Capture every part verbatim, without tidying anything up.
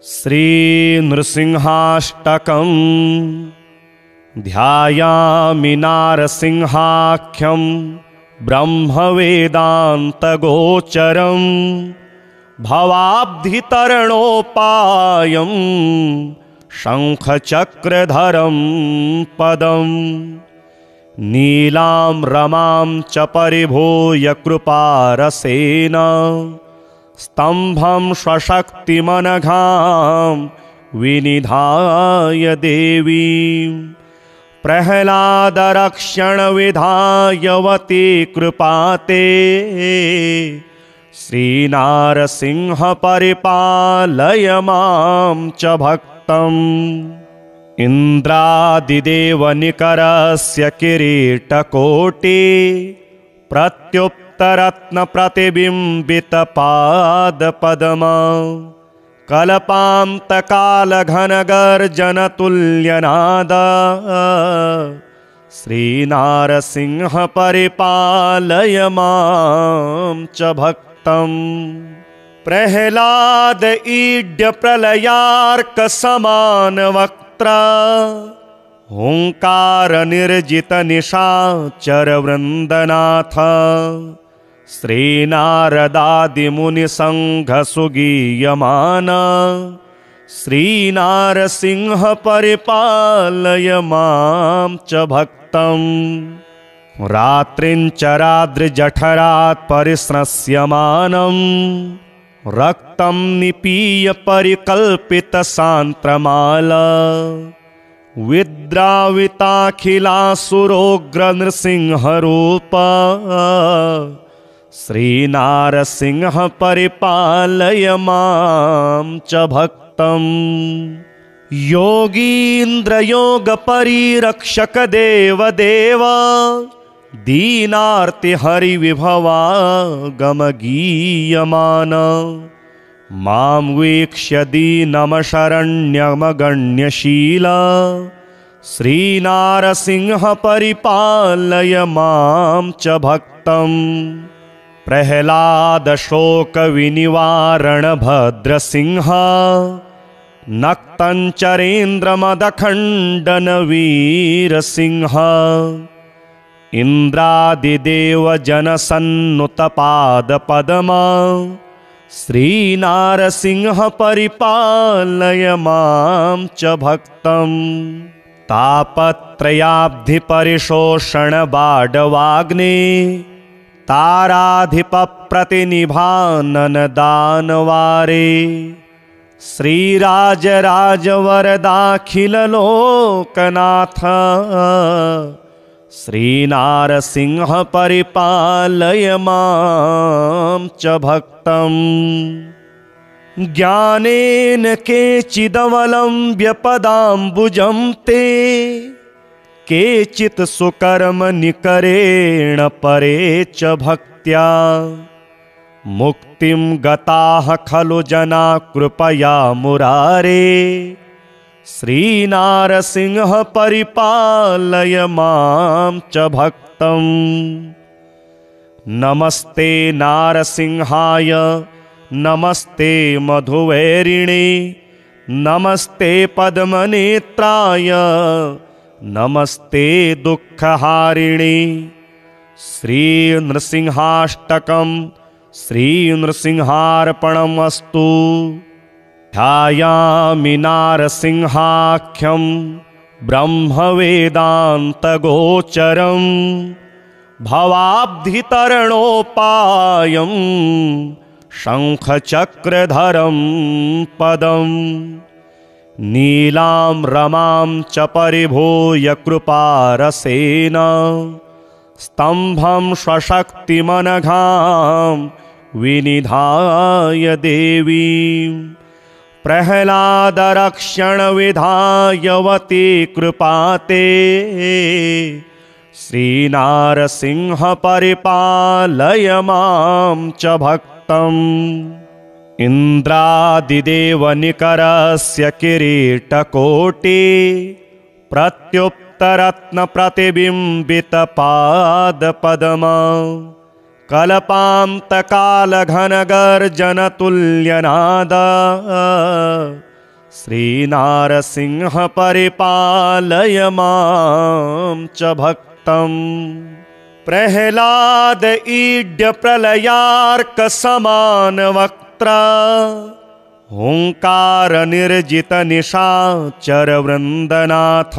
श्रीनृसिंहाष्टकम् ध्यायामि नारसिंहाख्यं ब्रह्मवेदान्तगोचरं भवाब्धितरणोपायं शङ्खचक्रधरं पदं नीलां रमां च परिभूय कृपारसेन स्तम्भं स्वशक्तिमनघां विनिधाय देवीं प्रह्लादरक्षणविधायवती कृपाते श्रीनारसिंह परिपालय मां च भक्तम्। इन्द्रादिदेवनिकरस्य किरीटकोटि प्रत्युप्तरत्नप्रतिबिम्बितपादपद्म कल्पान्तकालघनगर्जनतुल्यनाद श्रीनारसिंह परिपालय मां च भक्तम्। प्रह्लाद ईड्य प्रलयार्क समान वक्त्र हुंकार निर्जित निशाचर वृंदनाथ श्रीनारदादिमुनिसंघ सुगीयमान श्रीनारसिंह परिपालय मां च भक्तम्। रात्रिञ्च राद्रिजठरात् परिस्रस्यमानम् रक्तं निपीय परिकल्पित सांत्रमाला विद्राविताखिलासुरोग्र नृसिंह रूप श्रीनारसिंह परिपालय मां च भक्तम्। योगीन्द्र योग परिरक्षक देव देव दीनार्ति हरि विभवा गमगीयमान मां वीक्ष्य दीनम शरण्यमगण्यशील श्रीनारसिंह परिपालय मां च भक्तम्। प्रह्लाद शोक विनिवारण भद्रसिंह नक्तञ्चरेन्द्र मदखण्डन वीरसिंह इंद्रादिदेव जनसन्नुत पादपद्म श्रीनारसिंह परिपालय मां च भक्तम्। तापत्रयाब्धि परिशोषण बाडवाग्ने ताराधिप प्रतिनिभानन दानवारे श्रीराज राज वरदाखिल लोकनाथ श्रीनारसिंह परिपालय मां च भक्तम्। ज्ञानेन केचिदवलम्ब्य पदाम्बुजं ते केचित् सुकर्म निकरेण परे च भक्त्या मुक्तिं गताः खलु जना कृपया मुरारे श्रीनारसिंह परिपालय मां च भक्तम्। नमस्ते नारसिंहाय नमस्ते मधुवैरिणे नमस्ते पद्मनेत्राय नमस्ते दुःखहारिणे। श्रीनृसिंहाष्टकम् श्रीनृसिंहार्पणमस्तु। ध्यायामि नारसिंहाख्यं ब्रह्मवेदान्तगोचरं भवाब्धितरणोपायं शङ्खचक्रधरं पदं नीलां रमां च परिभूय कृपारसेन स्तम्भं स्वशक्तिमनघां विनिधाय देवीं प्रह्लादरक्षणविधायवती कृपाते श्रीनारसिंह परिपालय मां च भक्तम्। इन्द्रादिदेवनिकरस्य किरीटकोटि प्रत्युप्तरत्नप्रतिबिम्बितपादपद्म कल्पान्तकालघनगर्जनतुल्यनाद श्रीनारसिंह परिपालय मां च भक्तम्। प्रह्लाद ईड्य प्रलयार्क समान वक्त्र हुंकार निर्जित निशाचर वृंदनाथ।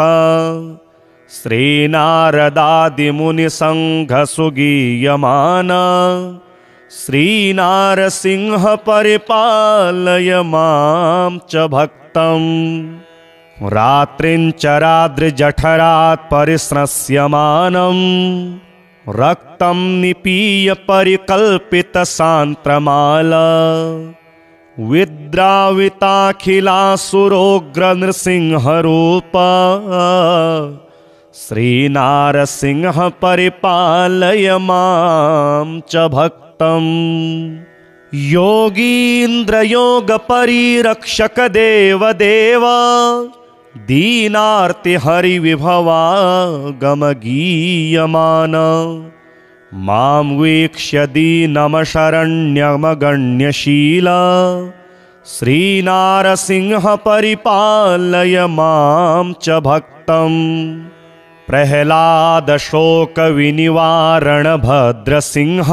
श्रीनारदादि मुनि संघ सुगीयमान श्रीनारसिंह परिपालय मां च भक्तम्। रात्रिंचराद्रि जठरात् परिस्रस्यमानम् रक्तं निपीय परिकल्पित सांत्रमाला। विद्राविताखिलासुरोग्र नृसिंह रूप श्रीनारसिंह परिपालय मां च भक्तम्। योगीन्द्र योग परिरक्षक देव देव दीनार्ति हरि विभवा गम गीयमान। मां वीक्ष्य दीनम शरण्यमगण्यशील श्रीनारसिंह परिपालय मां च भक्तम्। प्रह्लाद शोक विनिवारण भद्रसिंह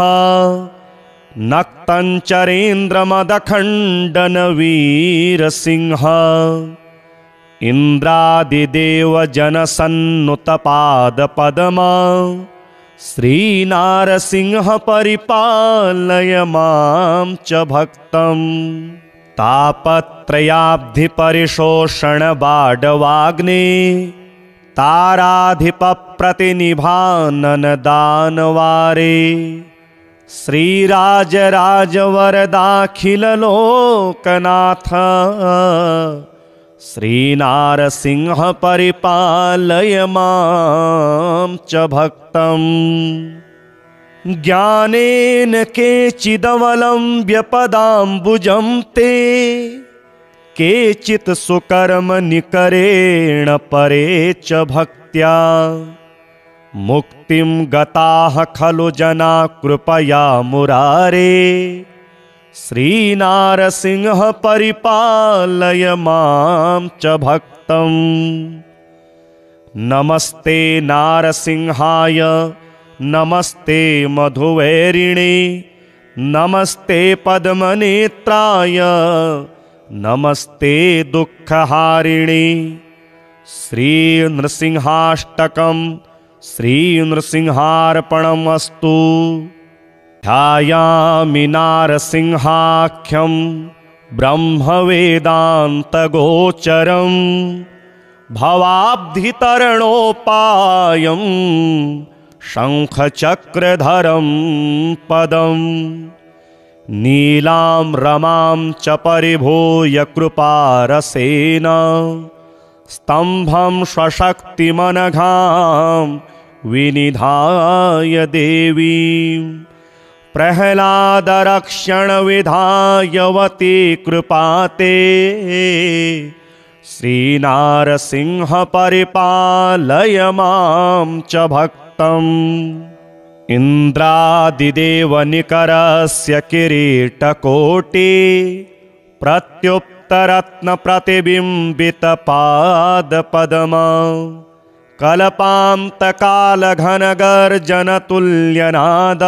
नक्तञ्चरेन्द्र मदखण्डन वीरसिंह। इंद्रादिदेव जन सन्नुत पाद पद्म श्रीनारसिंह परिपालय मां च भक्तम्। तापत्रयाब्धि परिशोषण बाडवाग्ने ताराधिप प्रतिनिभानन दानवारे। श्रीराज राज वरदाखिल लोकनाथ श्रीनारसिंह परिपालय मां च भक्तम्। ज्ञानेन केचिदवलम्ब्य पदाम्बुजं ते केचित् सुकर्म निकरेण परे च भक्त्या। मुक्तिं गताः खलु जना कृपया मुरारे श्रीनारसिंह परिपालय मां च भक्तम्। नमस्ते नारसिंहाय नमस्ते मधुवैरिणे नमस्ते पद्मनेत्राय नमस्ते दुःखहारिणे। श्री नृसिंहाष्टकम् श्री नृसिंहार्पणमस्तु। ध्यायामि नारसिंहाख्यं ब्रह्मवेदान्तगोचरं भवाब्धितरणोपायं शङ्खचक्रधरं पदम्। नीलां रमां च परिभूय कृपारसेन स्तम्भं स्वशक्तिमनघां विनिधाय देवीं। प्रह्लादरक्षण विधायवती कृपाते श्रीनारसिंह परिपालय मां च भक्तम्। इंद्रादिदेव निकरस्य किरीटकोटि प्रत्युप्तरत्न प्रतिबिंबित पाद पद्म। कल्पान्तकाल घन गर्जन तुल्यनाद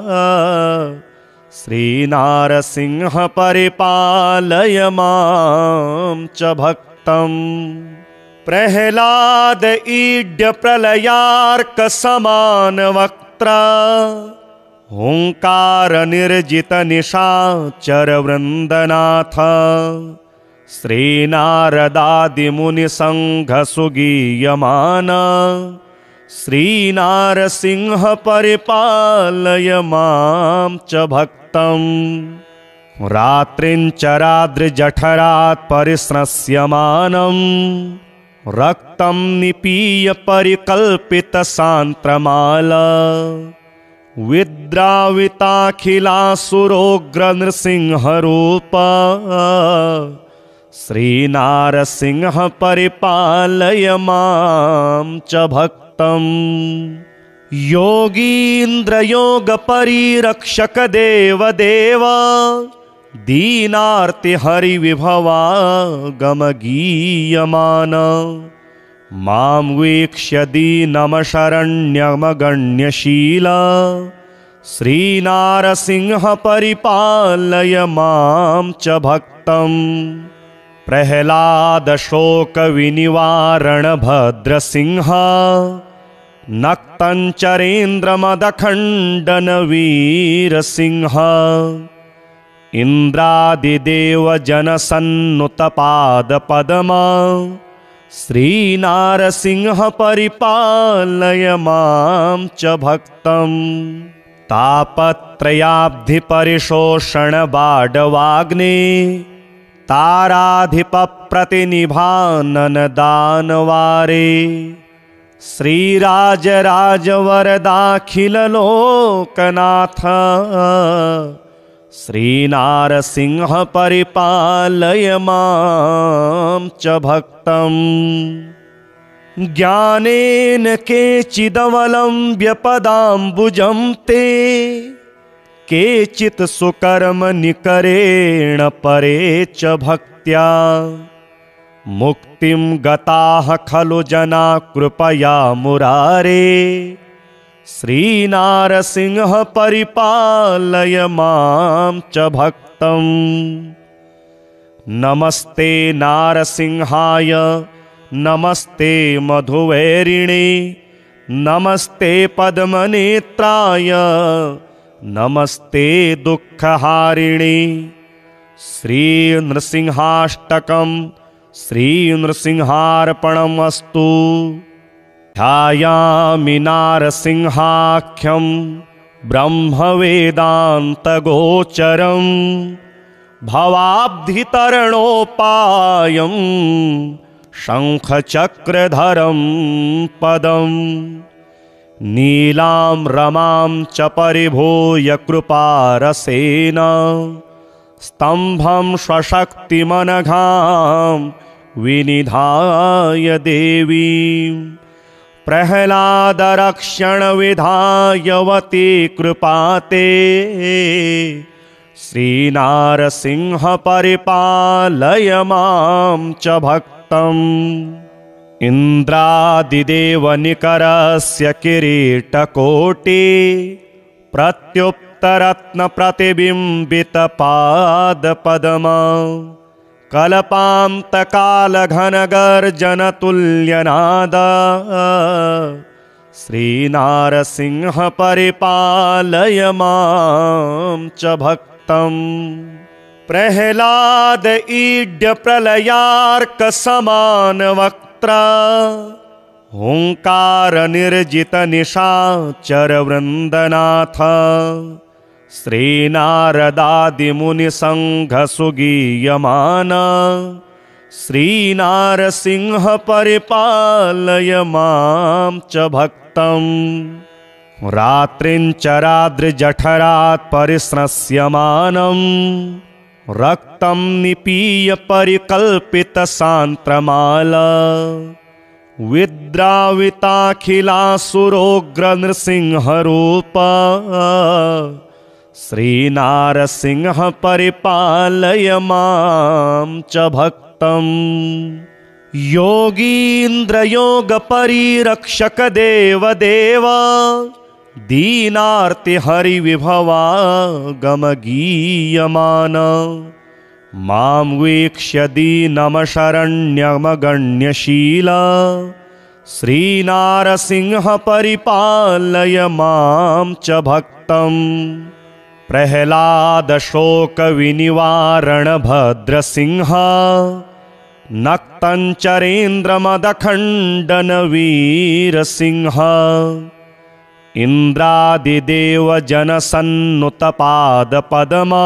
श्रीनारसिंह परिपालय मां च भक्तम्। प्रह्लाद ईड्य प्रलयार्क समान वक्त्र हुंकार निर्जित निशाचर वृंदनाथ। श्रीनारदादि मुनि संघ सुगीयमान श्रीनारसिंह परिपालय मां च भक्तम्। रात्रिंचराद्रि जठरात् परिस्रस्यमानम् रक्तं निपीय परिकल्पित सांत्रमाला। विद्राविताखिलासुरोग्र नृसिंह रूप श्रीनारसिंह परिपालय मां च भक्तम्। योगीन्द्र योग परिरक्षक देव देव दीनार्ति हरिविभवा गमगीयमान मां वीक्ष्य दीनमशरण्यमगण्यशीला श्रीनारसिंह परिपालय मां च भक्तं प्रह्लाद शोक विनिवारण भद्रसिंह नक्तञ्चरेन्द्रमदखण्डन वीरसिंह इन्द्रादिदेव जनसन्नुतपादपद्मा श्रीनारसिंह परिपालय मां च भक्तं तापत्रयाब्धिपरिशोषण बाडवाग्ने ताराधिपप्रतिनिभानन दानवारे श्रीराजराजवरदाखिललोकनाथ श्रीनारसिंह परिपालय मां च भक्तं ज्ञानेन केचिदवलम्ब्य पदाम्बुजं ते केचित् सुकर्म निकरेण परे च भक्त्या मुक्तिं गताः खलु जना कृपया मुरारे श्रीनारसिंह परिपालय मां च भक्तं नमस्ते नारसिंहाय नमस्ते मधुवैरिणे नमस्ते पद्मनेत्राय नमस्ते दुःखहारिणे श्रीनृसिंहाष्टकं श्रीनृसिंहार्पणमस्तु ध्यायामि नारसिंहाख्यं ब्रह्मवेदान्तगोचरं भवाब्धितरणोपायं शङ्खचक्रधरं पदं नीलां रमां च परिभूय कृपारसेन स्तम्भं स्वशक्तिमनघां विनिधाय देवीं प्रह्लादरक्षणविधायवती कृपाते श्रीनारसिंह परिपालय मां च भक्तम् इन्द्रादिदेवनिकरस्य किरीटकोटि प्रत्युप्तरत्नप्रतिबिम्बितपादपद्मा कल्पान्तकालघनगर्जनतुल्यनादा श्रीनारसिंह परिपालय मां च भक्तम् प्रह्लाद ईड्य प्रलयार्क समान वक्त्र हुंकार निर्जित निशाचर वृंदनाथ श्रीनारदादि मुनि संघ सुगीयमान श्रीनारसिंह परिपालय मां च भक्तम् रात्रिंचराद्रिजठरात् परिस्रस्यमानं रक्तं निपीय परिकल्पित सांत्रमाला विद्राविताखिलासुरोग्र नृसिंहरूप श्रीनारसिंह परिपालय मां च भक्तम् योगीन्द्र योग परिरक्षक देव देव दीनार्ति हरिविभवा गमगीयमान मां वीक्ष्य दीनमशरण्यमगण्यशीला श्रीनारसिंह परिपालय मां च भक्तम् प्रह्लाद शोक विनिवारण भद्रसिंह नक्तञ्चरेन्द्रमदखण्डन वीरसिंह इन्द्रादिदेव जनसन्नुतपादपद्मा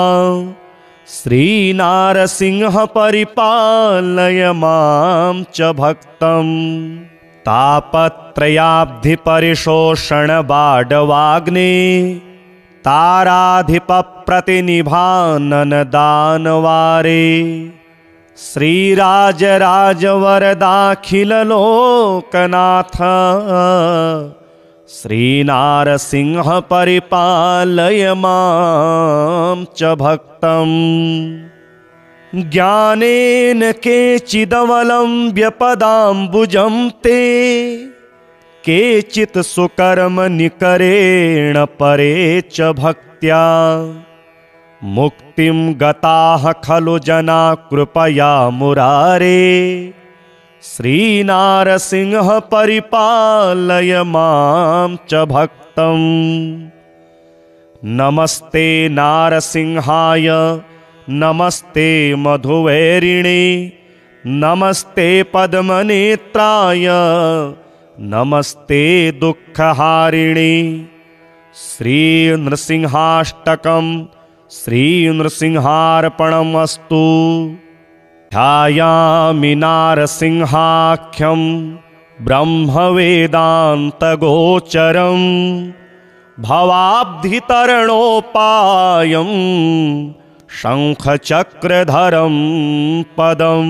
श्रीनारसिंह परिपालय मां च भक्तम् तापत्रयाब्धिपरिशोषण बाडवाग्ने ताराधिपप्रतिनिभानन दानवारे श्रीराजराजवरदाखिललोकनाथ श्रीनारसिंह परिपालय मां च भक्तम्। ज्ञानेन केचिदवलं व्यपदाम्बुजं ते केचित् सुकर्म निकरेण परे च भक्त्या। मुक्तिं गताः खलु जना कृपया मुरारे श्रीनारसिंह परिपालय मां च भक्तम्। नमस्ते नारसिंहाय नमस्ते मधुवैरिणे नमस्ते पद्मनेत्राय नमस्ते दुःखहारिणे। श्री नृसिंहाष्टकं श्री नृसिंहार्पणमस्तु। ध्यायामि नारसिंहाख्यं ब्रह्मवेदान्तगोचरं भवाब्धितरणोपायं शङ्खचक्रधरं पदम्।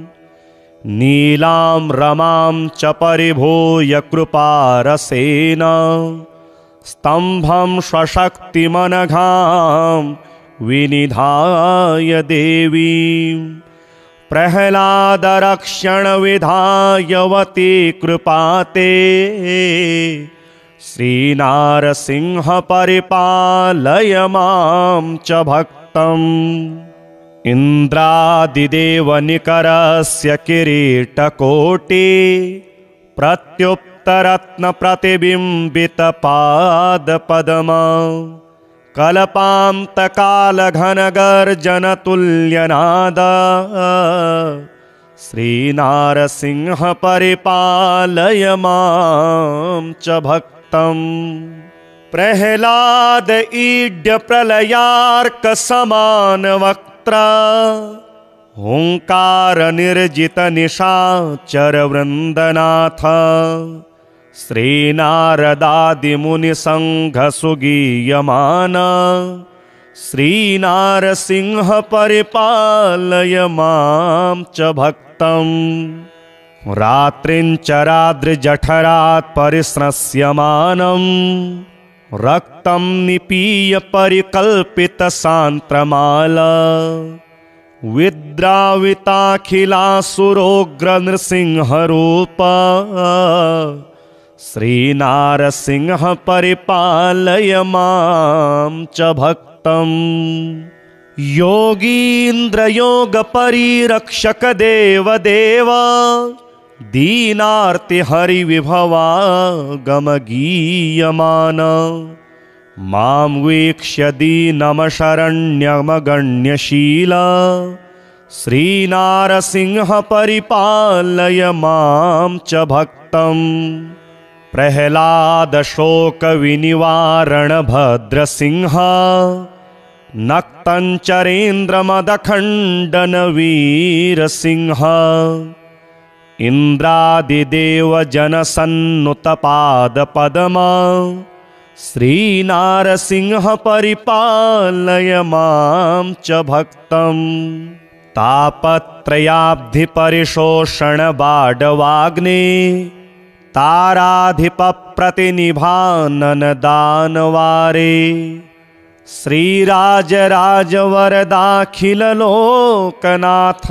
नीलां रमां च परिभूय कृपारसेन स्तम्भं स्वशक्तिमनघां विनिधाय देवीं। प्रह्लादरक्षणविधायवती कृपाते श्रीनारसिंह परिपालय मां च भक्तम्। इन्द्रादिदेवनिकरस्य किरीटकोटि प्रत्युप्तरत्नप्रतिबिम्बितपादपद्म कल्पान्तकालघनगर्जनतुल्यनाद श्रीनारसिंह परिपालय मां च भक्तम्। प्रह्लाद ईड्य प्रलयार्क समान वक्त्र हुंकार निर्जित निशाचर वृंदनाथ श्रीनारदादि मुनि संघ सुगीयमान श्रीनारसिंह परिपालय मां च भक्तम्। रात्रिञ्चराद्रिजठरात् परिस्रस्यमानं रक्तं निपीय परिकल्पित सांत्रमाला विद्राविताखिलासुरोग्र नृसिंहरूप श्रीनारसिंह परिपालय मां च भक्तम्। योगीन्द्रयोग परिरक्षक देव देव दीनार्ति हरिविभवा गमगीयमान मां वीक्ष्य दीनम शरण्यमगण्यशील श्रीनारसिंह परिपालय मां च भक्तम्। प्रह्लाद शोक विनिवारण भद्रसिंह नक्तञ्चरेन्द्रमदखण्डन वीरसिंह इन्द्रादिदेव जनसन्नुतपादपद्म श्रीनारसिंह परिपालय मां च भक्तम्। तापत्रयाब्धि परिशोषण बाडवाग्ने ताराधिप प्रतिनिभानन दानवारे श्रीराजराज वरदाखिल लोकनाथ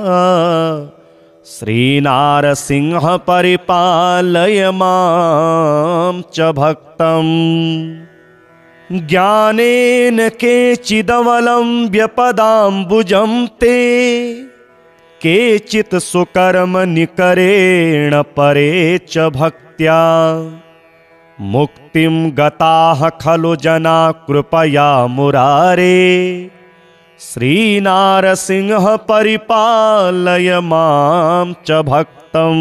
श्रीनारसिंह परिपालय मां च भक्तम्। ज्ञानेन केचिदवलं व्यपदाम्बुजं ते केचित् सुकर्म निकरेण परे च भक्त्या। मुक्तिं गताः खलु जना कृपया मुरारे श्रीनारसिंह परिपालय मां च भक्तम्।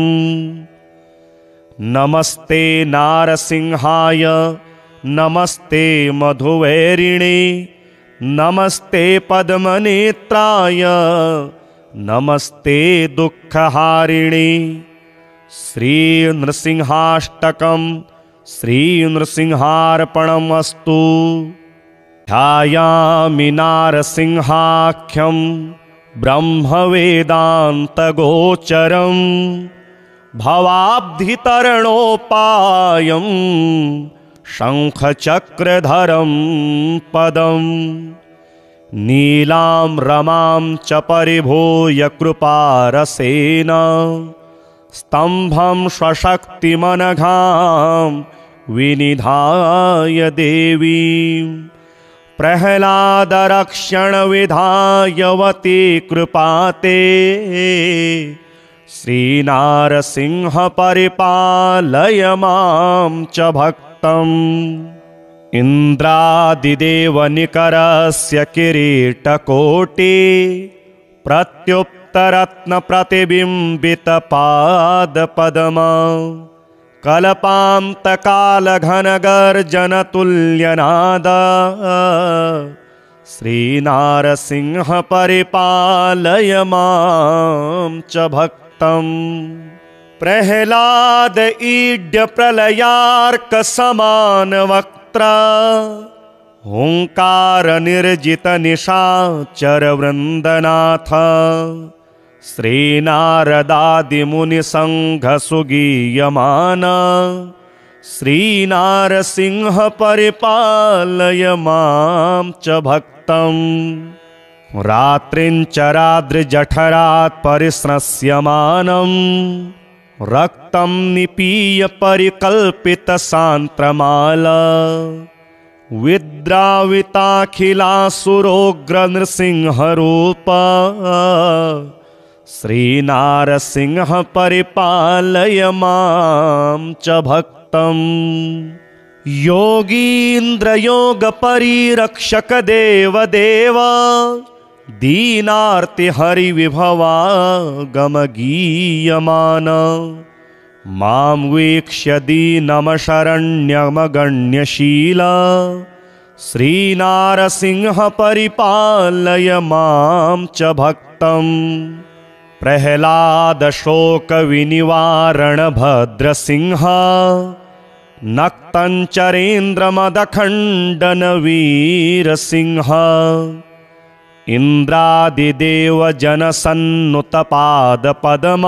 नमस्ते नारसिंहाय नमस्ते मधुवैरिणे नमस्ते पद्मनेत्राय नमस्ते दुःखहारिणे। श्री नृसिंहाष्टकं श्री नृसिंहार्पणमस्तु। ध्यायामि नारसिंहाख्यं ब्रह्मवेदान्तगोचरं भवाब्धितरणोपायं शङ्खचक्रधरं पदं नीलां रमां च परिभूय कृपारसेन स्तम्भं स्वशक्तिमनघां विनिधाय देवीं प्रह्लादरक्षणविधायवती कृपाते श्रीनारसिंह परिपालय मां च भक्तम्। इन्द्रादिदेवनिकरस्य किरीटकोटि प्रत्युप्तरत्नप्रतिबिम्बितपादपद्म कल्पान्तकालघनगर्जनतुल्यनाद श्रीनारसिंह परिपालय मां च भक्तम्। प्रह्लाद ईड्य प्रलयार्क समान वक्त्र हुंकार निर्जित निशाचर वृंदनाथ श्रीनारदादि मुनि संघ सुगीयमान श्रीनारसिंह परिपालय मां च भक्तम्। रात्रिञ्चराद्रिजठरात् परिस्रस्यमानं रक्तं निपीय परिकल्पित सांत्रमाला विद्राविताखिलासुरोग्र नृसिंह रूप श्रीनारसिंह परिपालय मां च भक्तम्। योगीन्द्र योग परिरक्षक देव देव दीनार्ति हरि विभवा गमगीयमान मां वीक्ष्य दीनम शरण्यमगण्यशील श्रीनारसिंह परिपालय मां च भक्तम्। प्रह्लाद शोक विनिवारण भद्रसिंह नक्तञ्चरेन्द्र मदखण्डन वीरसिंह इंद्रादिदेव जनसन्नुत पादपद्म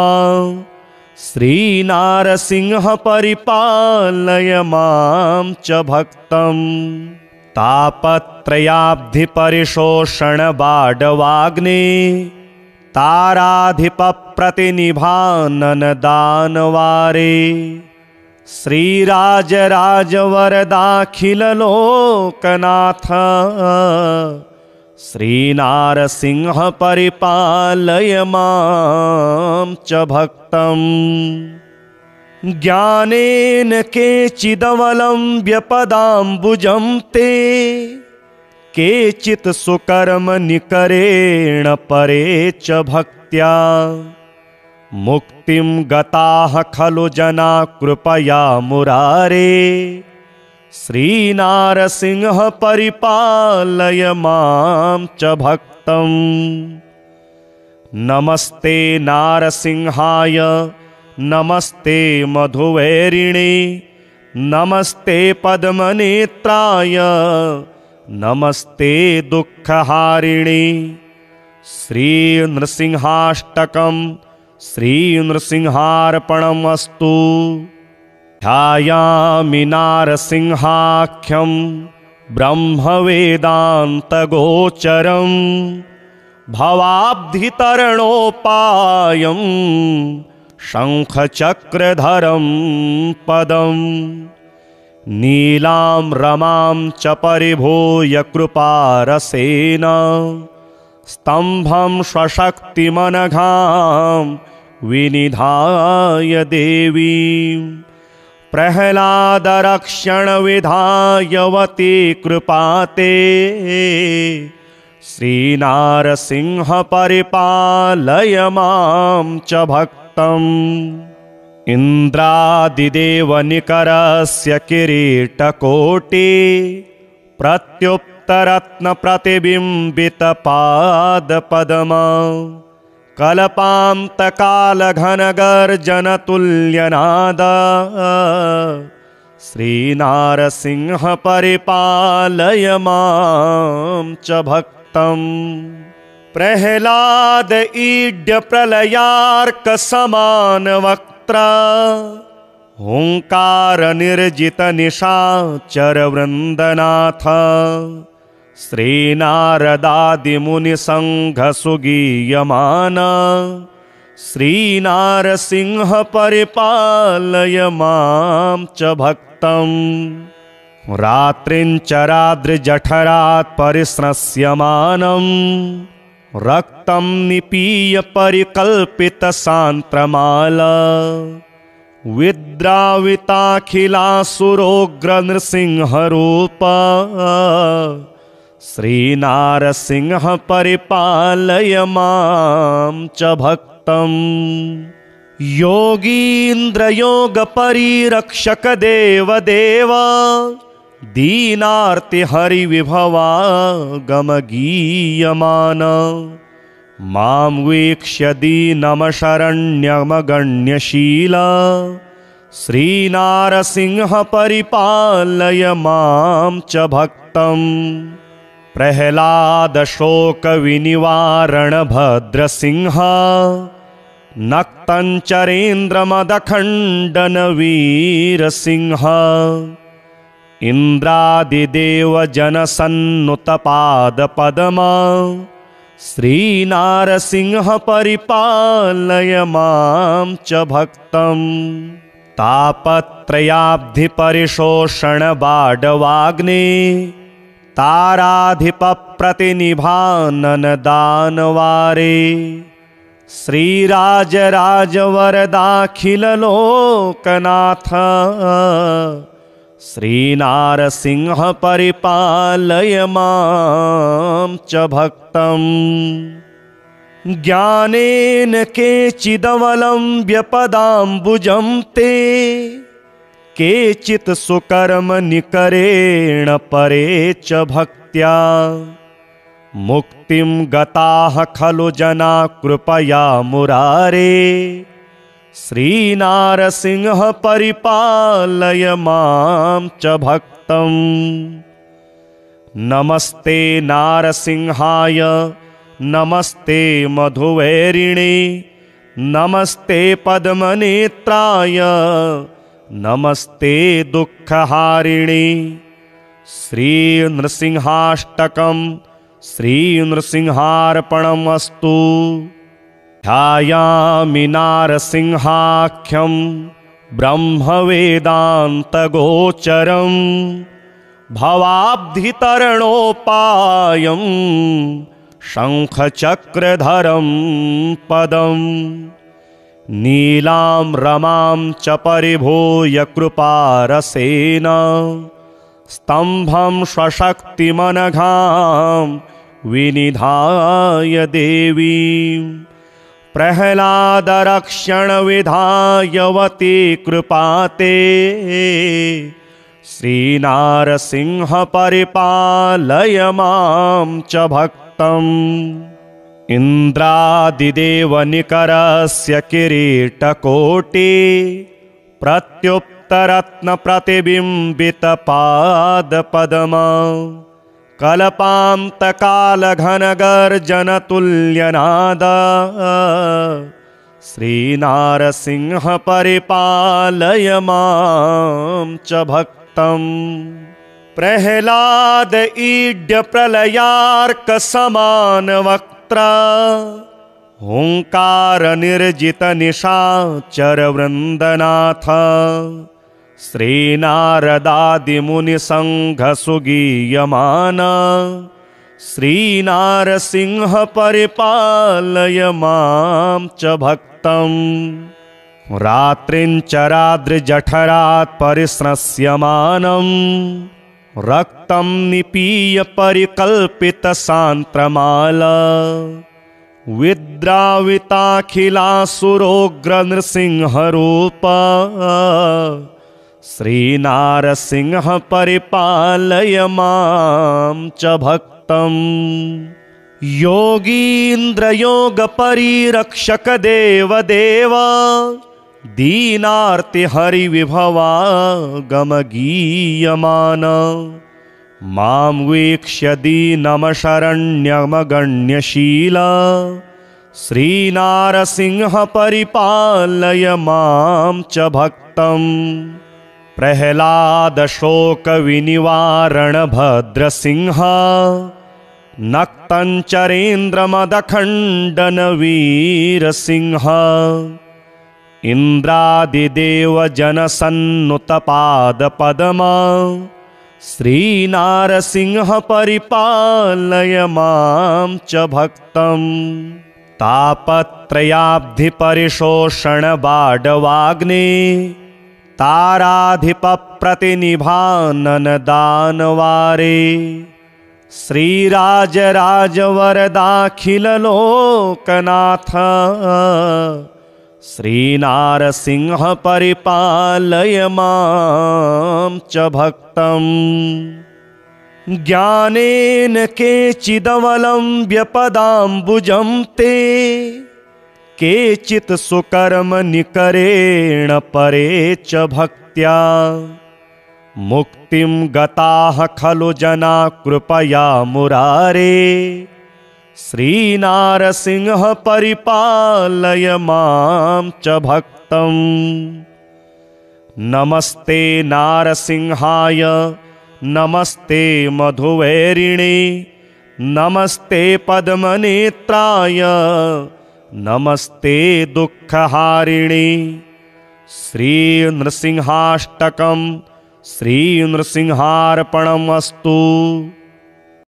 श्रीनारसिंह परिपालय मां च भक्तम्। तापत्रयाब्धि परिशोषण बाडवाग्ने ताराधिप प्रतिनिभानन दानवारे श्रीराज राज वरदाखिल लोकनाथ श्रीनारसिंह परिपालय मां च भक्तम्। ज्ञानेन केचिदवलम्ब्य पदाम्बुजं ते केचित् सुकर्म निकरेण परे च भक्त्या मुक्तिं गताः खलु जना कृपया मुरारे श्रीनारसिंह परिपालय मां च भक्तम्। नमस्ते नारसिंहाय नमस्ते मधुवैरिणे नमस्ते पद्मनेत्राय नमस्ते दुःखहारिणे। श्री नृसिंहाष्टकं श्री नृसिंहार्पणमस्तु। ध्यायामि नारसिंहाख्यं ब्रह्मवेदान्तगोचरं भवाब्धितरणोपायं शङ्खचक्रधरं पदं नीलां रमां च परिभूय कृपारसेन स्तम्भं स्वशक्तिमनघां विनिधाय देवीं प्रह्लादरक्षणविधायवती कृपाते श्रीनारसिंह परिपालय मां च भक्तम्। इन्द्रादिदेवनिकरस्य किरीटकोटि प्रत्युप्तरत्नप्रतिबिम्बितपादपद्म कल्पान्तकालघनगर्जनतुल्यनाद श्रीनारसिंह परिपालय मां च भक्तम्। प्रह्लाद ईड्य प्रलयार्क समान वक्त्र वक्त्र हुंकार निर्जित निशाचर वृंदनाथ श्रीनारदादि मुनि संघ सुगीयमान श्रीनारसिंह परिपालय मां च भक्तम् रात्रिंचराद्रिजठरात् परिस्रस्यमानम् रक्तं निपीय परिकल्पित सांत्रमाला विद्राविताखिलासुरोग्र नृसिंह रूपा श्रीनारसिंह परिपालय मां च भक्तम् योगीन्द्र योग परिरक्षक देव देव दीनार्ति हरि विभवा गम गीयमान मां वीक्ष्य दीनम शरण्यमगण्यशीला श्रीनारसिंह परिपालय मां च भक्तम् प्रह्लाद शोक विनिवारण भद्रसिंह नक्तञ्चरेन्द्र मदखण्डन वीरसिंह इंद्रादिदेव जनसन्नुत पाद पद्मा श्रीनारसिंह परिपालय मां च भक्तम् तापत्रयाब्धि परिशोषण बाडवाग्ने ताराधिप प्रतिनिभानन दानवारे श्रीराज राज वरदाखिल लोकनाथ श्रीनारसिंह परिपालय मां च भक्तम् ज्ञानेन केचिदवलम्ब्य पदाम्बुजं ते केचित् सुकर्म निकरेण परे च भक्त्या मुक्तिं गताः खलु जना कृपया मुरारे श्रीनारसिंह परिपालय मां च भक्तम् नमस्ते नारसिंहाय नमस्ते मधुवैरिणे नमस्ते पद्मनेत्राय नमस्ते दुःखहारिणे श्री नृसिंहाष्टकम् श्री नृसिंहार्पणमस्तु ध्यायामि नारसिंहाख्यं ब्रह्मवेदान्तगोचरं भवाब्धितरणोपायं शङ्खचक्रधरं पदम् नीलां रमां च परिभूय कृपारसेन स्तम्भं स्वशक्तिमनघां विनिधाय देवीं प्रह्लादरक्षण विधायवती कृपाते श्रीनारसिंह परिपालय मां च भक्तम् इंद्रादिदेव निकरस्य किरीटकोटि प्रत्युप्तरत्न प्रतिबिंबित पाद पद्मा कल्पान्तकाल घन गर्जन तुल्यनाद श्रीनारसिंह परिपालय मां च भक्तम् प्रह्लाद ईड्य प्रलयार्क समान वक्त्र हुंकार निर्जित निशाचर वृंदनाथ श्रीनारदादि मुनि संघ सुगीयमान श्रीनारसिंह परिपालय मां च भक्तम् रात्रिंचराद्रिजठरात् परिस्रस्यमानम् रक्तं निपीय परिकल्पित सांत्रमाला विद्राविताखिलासुरोग्र नृसिंह रूपा श्रीनारसिंह परिपालय मां च भक्तम् योगीन्द्र योग परिरक्षक देव देव दीनार्ति हरि विभवा गम गीयमान मां वीक्ष्य दीनम शरण्यमगण्यशीला श्रीनारसिंह परिपालय मां च भक्तं। प्रह्लाद शोक विनिवारण भद्रसिंह नक्तञ्चरेन्द्र मदखण्डन वीरसिंह। इंद्रादिदेव जनसन्नुत पाद पद्म श्रीनारसिंह परिपालय मां च भक्तं। तापत्रयाब्धि परिशोषण बाडवाग्ने ताराधिप प्रतिनिभानन दानवारे। श्रीराज राजवरदाखिल लोकनाथ श्रीनारसिंह परिपालय मां च भक्तं। ज्ञानेन केचिदवलम्ब्य पदाम्बुजं ते केचित् सुकर्म निकरेण परे च भक्त्या। मुक्तिं गताः खलु जना कृपया मुरारे। श्रीनारसिंह परिपालय मां च भक्तं। नमस्ते नारसिंहाय नमस्ते मधुवैरिणे नमस्ते पद्मनेत्राय नमस्ते दुःखहारिणे। श्रीनृसिंहाष्टकं श्रीनृसिंहार्पणमस्तु।